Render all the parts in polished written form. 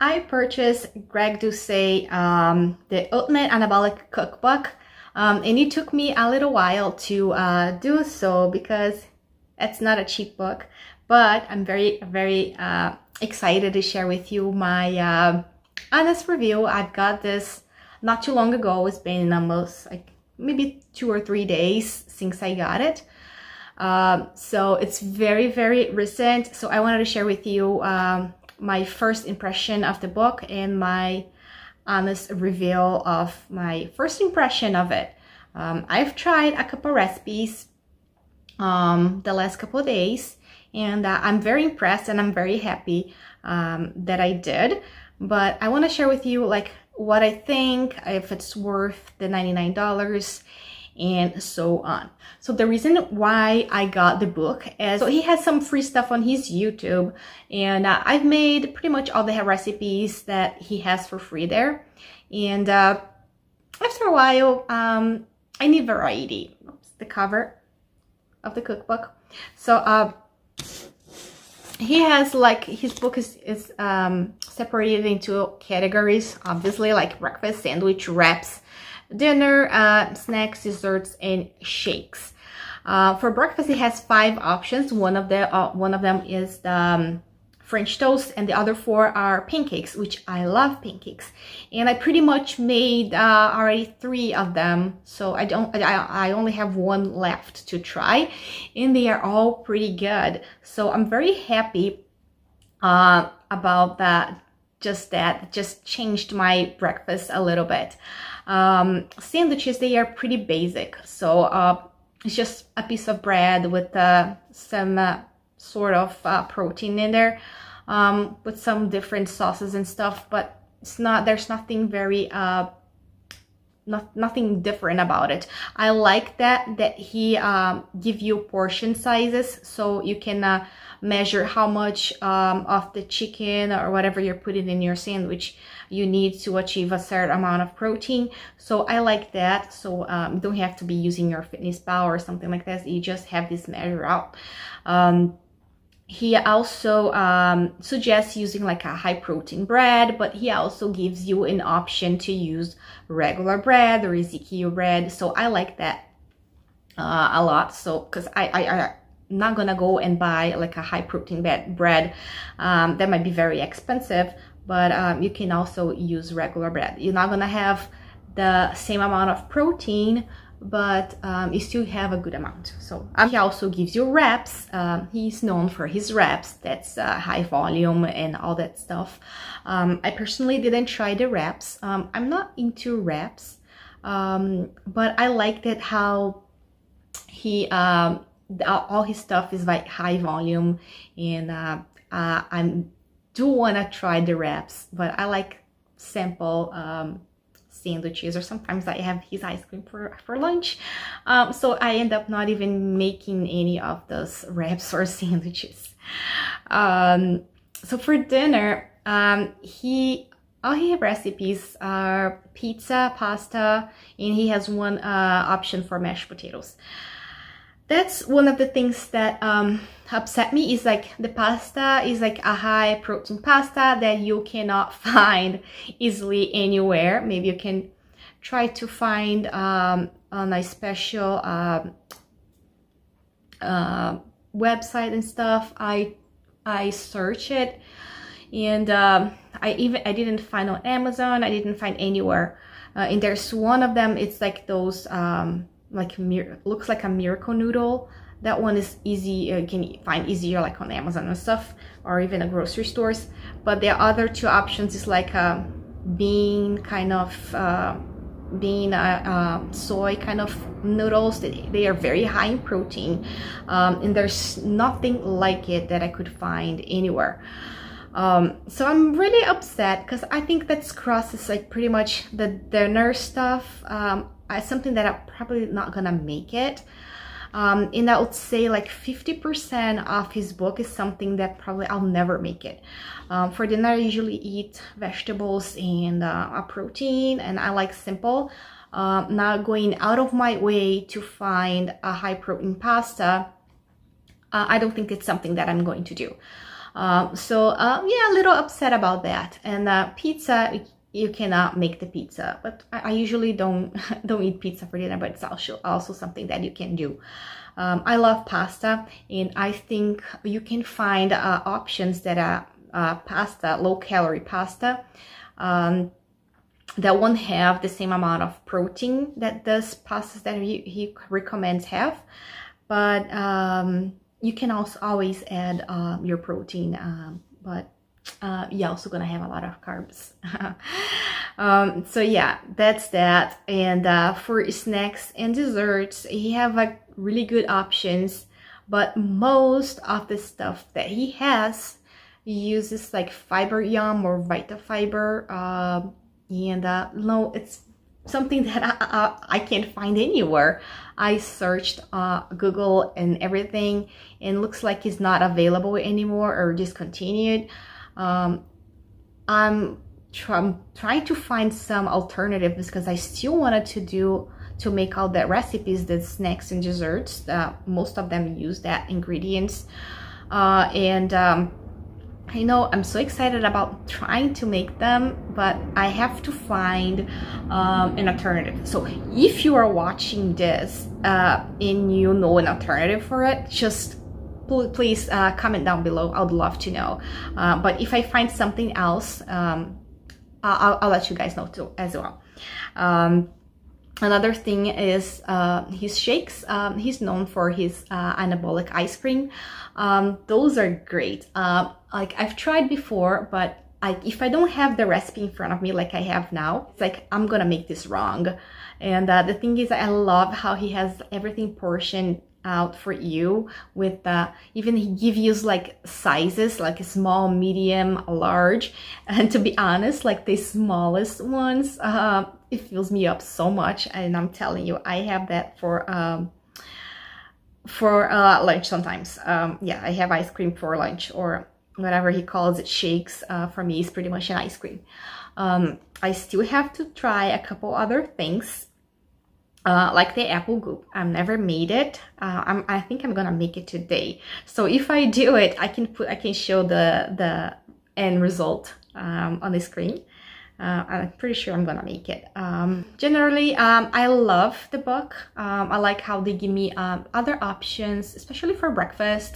I purchased Greg Doucette, the Ultimate Anabolic Cookbook, and it took me a little while to do so because it's not a cheap book, but I'm very excited to share with you my honest review. I've got this not too long ago. It's been almost like maybe 2 or 3 days since I got it. So it's very recent. So I wanted to share with you my first impression of the book and my honest review of my first impression of it. I've tried a couple recipes the last couple of days, and I'm very impressed and I'm very happy that I did. But I want to share with you like what I think, if it's worth the $99 and so on. So the reason why I got the book is, so he has some free stuff on his YouTube, and I've made pretty much all the recipes that he has for free there. And after a while, I need variety. Oops, the cover of the cookbook. So he has like, his book is separated into categories, obviously, like breakfast, sandwich, wraps, dinner, snacks, desserts, and shakes. For breakfast, it has 5 options. One of them is the French toast, and the other 4 are pancakes, which I love pancakes. And I pretty much made already 3 of them, so I only have 1 left to try, and they are all pretty good. So I'm very happy about that. Just changed my breakfast a little bit. Sandwiches, they are pretty basic, so it's just a piece of bread with some sort of protein in there, with some different sauces and stuff, but there's nothing very nothing different about it. I like that he give you portion sizes, so you can measure how much of the chicken or whatever you're putting in your sandwich you need to achieve a certain amount of protein. So I like that. So you don't have to be using your Fitness Pal or something like that. You just have this measure out. He also suggests using like a high protein bread, but he also gives you an option to use regular bread or Ezekiel bread. So I like that a lot. So because I'm not gonna go and buy like a high protein bread, that might be very expensive, but you can also use regular bread. You're not gonna have the same amount of protein, but you still have a good amount. So he also gives you wraps. He's known for his wraps. That's high volume and all that stuff. I personally didn't try the wraps. I'm not into wraps, but I liked it how he all his stuff is like high volume, and I do want to try the wraps, but I like simple sandwiches, or sometimes I have his ice cream for lunch, so I end up not even making any of those wraps or sandwiches. So for dinner, all his recipes are pizza, pasta, and he has one option for mashed potatoes. That's one of the things that upset me, is like the pasta is like a high protein pasta that you cannot find easily anywhere. Maybe you can try to find on a special website and stuff. I searched it, and I didn't find on Amazon. I didn't find anywhere. And there's one of them, it's like those like looks like a miracle noodle. That one is easy, you can find easier like on Amazon and stuff, or even at grocery stores. But the other 2 options is like a bean kind of soy kind of noodles. They are very high in protein, and there's nothing like it that I could find anywhere. So I'm really upset, because I think that crosses like pretty much the dinner stuff. Something that I'm probably not gonna make it. And I would say like 50% of his book is something that probably I'll never make it. For dinner, I usually eat vegetables and a protein, and I like simple. Not going out of my way to find a high protein pasta. I don't think it's something that I'm going to do. Yeah, a little upset about that. And pizza, you cannot make the pizza, but I usually don't eat pizza for dinner, but it's also something that you can do. I love pasta, and I think you can find options that are pasta, low-calorie pasta, that won't have the same amount of protein that those pastas that he recommends have, but you can also always add your protein, but you're also gonna have a lot of carbs. So yeah, that's that. And for snacks and desserts, he have like really good options, but most of the stuff that he has uses like Fiber Yum or Vita Fiber, and no, it's something that I can't find anywhere. I searched Google and everything, and looks like it's not available anymore or discontinued. I'm trying to find some alternatives because I still wanted to make all the recipes, the snacks and desserts. Most of them use that ingredients, I know I'm so excited about trying to make them, but I have to find an alternative. So if you are watching this and you know an alternative for it, just please comment down below. I would love to know. But if I find something else, I'll let you guys know too as well. Another thing is his shakes. He's known for his anabolic ice cream. Those are great. Like I've tried before, but if I don't have the recipe in front of me like I have now, it's like I'm gonna make this wrong. And the thing is, I love how he has everything portioned out for you with even he gives you like sizes, like a small, medium, large. And to be honest, like the smallest ones, it fills me up so much. And I'm telling you, I have that for lunch sometimes. Yeah, I have ice cream for lunch, or whatever he calls it, shakes. For me, it's pretty much an ice cream. I still have to try a couple other things, like the apple goop. I've never made it. I think I'm gonna make it today. So if I do it, I can show the end result on the screen. I'm pretty sure I'm gonna make it. Generally, I love the book. I like how they give me other options, especially for breakfast.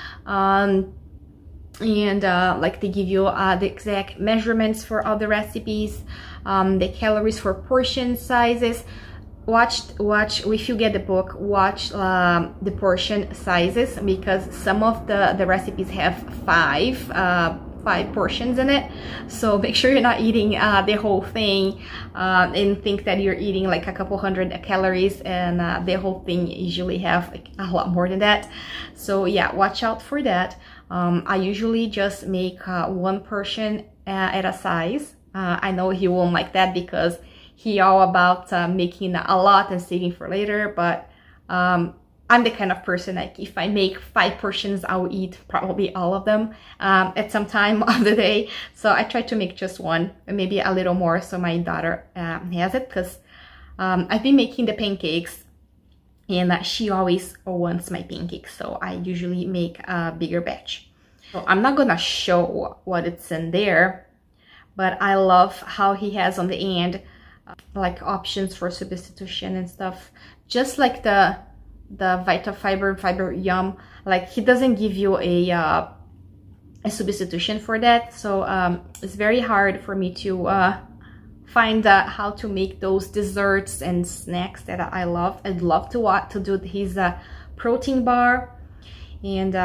Like they give you the exact measurements for all the recipes, the calories for portion sizes. Watch if you get the book, watch the portion sizes, because some of the recipes have five portions in it. So make sure you're not eating the whole thing and think that you're eating like a couple hundred calories, and the whole thing usually have like a lot more than that. So yeah, watch out for that. I usually just make one portion at a size. I know he won't like that because he all about making a lot and saving for later, but I'm the kind of person, like if I make 5 portions, I'll eat probably all of them at some time of the day. So I try to make just one, maybe a little more, so my daughter has it, because I've been making the pancakes, and she always wants my pancakes, so I usually make a bigger batch. So I'm not gonna show what it's in there, but I love how he has on the end like options for substitution and stuff, just like the Vita Fiber Yum. Like he doesn't give you a substitution for that, so it's very hard for me to find how to make those desserts and snacks that I love. I'd love to do his protein bar. And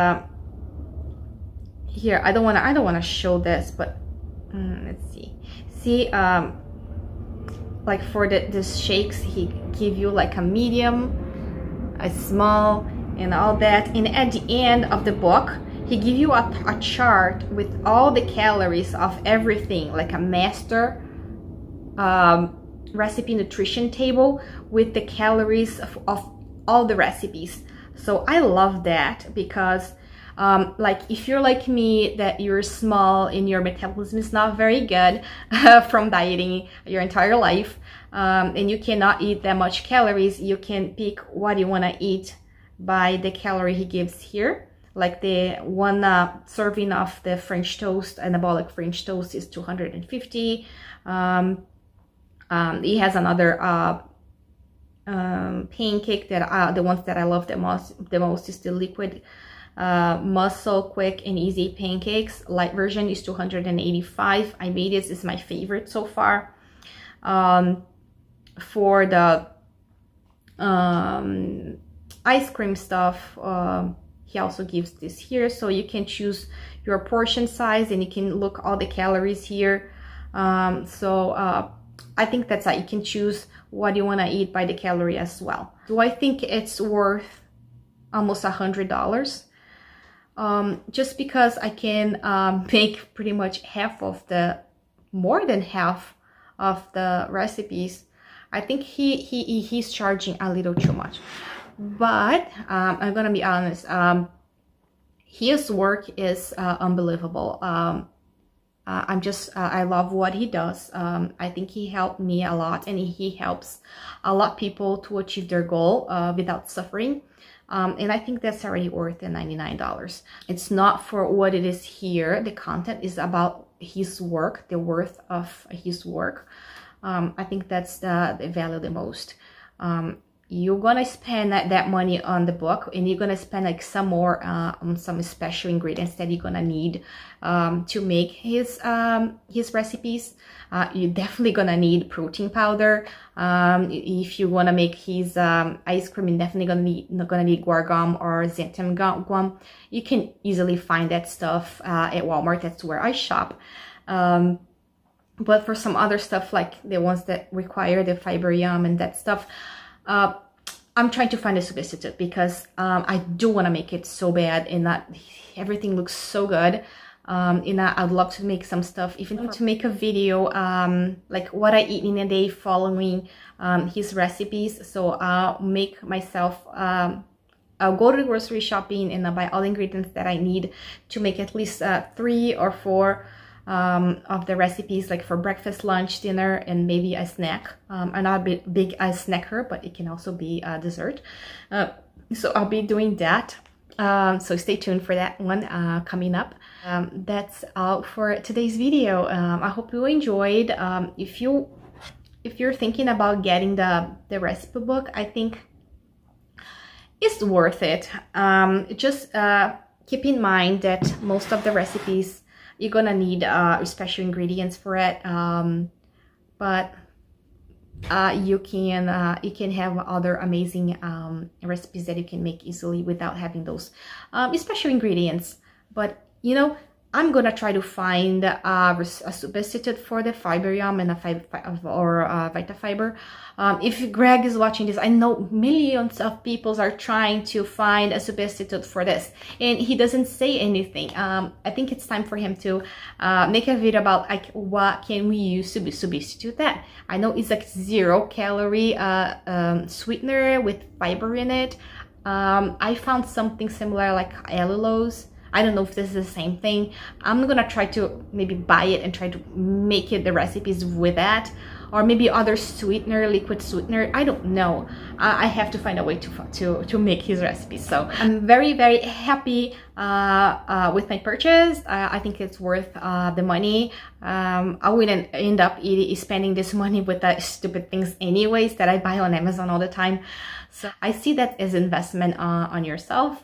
here, I don't wanna show this, but let's see, like for the shakes, he give you like a medium, a small, and all that. And at the end of the book, he give you a chart with all the calories of everything, like a master recipe nutrition table with the calories of all the recipes. So I love that, because like if you're like me, that you're small and your metabolism is not very good from dieting your entire life, and you cannot eat that much calories, you can pick what you want to eat by the calorie he gives here. Like the one serving of the French toast, anabolic French toast, is 250. He has another pancake that the ones that I love the most is the liquid muscle quick and easy pancakes. Light version is 285. I made it. It's my favorite so far. For the ice cream stuff, he also gives this here, so you can choose your portion size and you can look all the calories here. I think that's how you can choose what you want to eat by the calorie as well. Do I think it's worth almost $100? Just because I can make pretty much more than half of the recipes. I think he's charging a little too much. But I'm gonna be honest, his work is unbelievable. I love what he does. I think he helped me a lot, and he helps a lot of people to achieve their goal without suffering. And I think that's already worth the $99. It's not for what it is here. The content is about his work, the worth of his work. I think that's the value the most. You're gonna spend that money on the book, and you're gonna spend like some more on some special ingredients that you're gonna need to make his recipes. You're definitely gonna need protein powder. If you wanna make his ice cream, you're definitely gonna need guar gum or xanthan gum. You can easily find that stuff at Walmart. That's where I shop. But for some other stuff, like the ones that require the fiber yum and that stuff, I'm trying to find a substitute, because I do want to make it so bad, and that everything looks so good. And I'd love to make some stuff, even to make a video like what I eat in a day following his recipes. So I'll make myself, I'll go to the grocery shopping and I'll buy all the ingredients that I need to make at least 3 or 4 of the recipes, like for breakfast, lunch, dinner, and maybe a snack. I'm not a big snacker, but it can also be a dessert. So I'll be doing that. So stay tuned for that one coming up. That's all for today's video. I hope you enjoyed. If you're thinking about getting the recipe book, I think it's worth it. Just keep in mind that most of the recipes you're gonna need special ingredients for it, but you can have other amazing recipes that you can make easily without having those special ingredients. But you know, I'm gonna try to find a substitute for the fiber yum and Vita Fiber. If Greg is watching this, I know millions of people are trying to find a substitute for this, and he doesn't say anything. I think it's time for him to make a video about like what can we use to substitute that. I know it's like 0-calorie sweetener with fiber in it. I found something similar like allulose. I don't know if this is the same thing. I'm gonna try to maybe buy it and try to make it the recipes with that, or maybe other sweetener, liquid sweetener. I don't know. I have to find a way to make his recipes. So I'm very, very happy with my purchase. I think it's worth the money. I wouldn't end up spending this money with the stupid things anyways that I buy on Amazon all the time. So I see that as investment on yourself.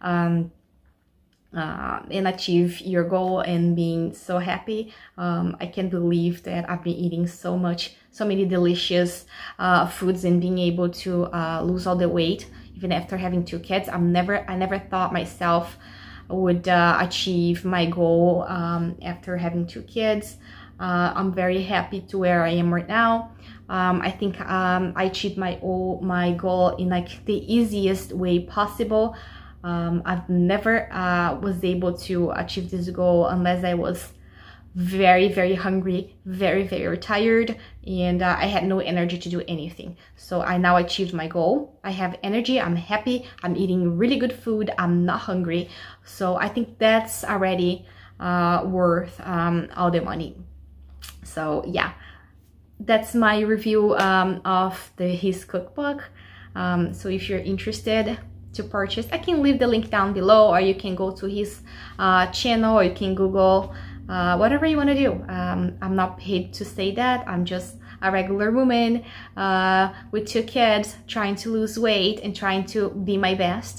And achieve your goal and being so happy. I can't believe that I've been eating so many delicious foods and being able to lose all the weight even after having 2 kids. I never thought myself would achieve my goal after having 2 kids. I'm very happy to where I am right now. I think I achieved my goal in like the easiest way possible. I've never was able to achieve this goal unless I was very, very hungry, very, very tired, and I had no energy to do anything. So I now achieved my goal. I have energy, I'm happy, I'm eating really good food, I'm not hungry. So I think that's already worth all the money. So yeah, that's my review of his cookbook. So if you're interested to purchase, I can leave the link down below, or you can go to his channel, or you can Google whatever you want to do. I'm not paid to say that. I'm just a regular woman with 2 kids trying to lose weight and trying to be my best.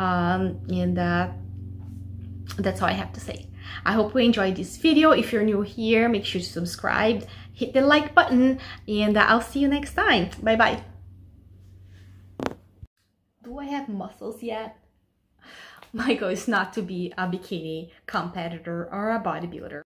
That's all I have to say. I hope you enjoyed this video. If you're new here, make sure to subscribe, hit the like button, and I'll see you next time. Bye bye. Do I have muscles yet? My goal is not to be a bikini competitor or a bodybuilder.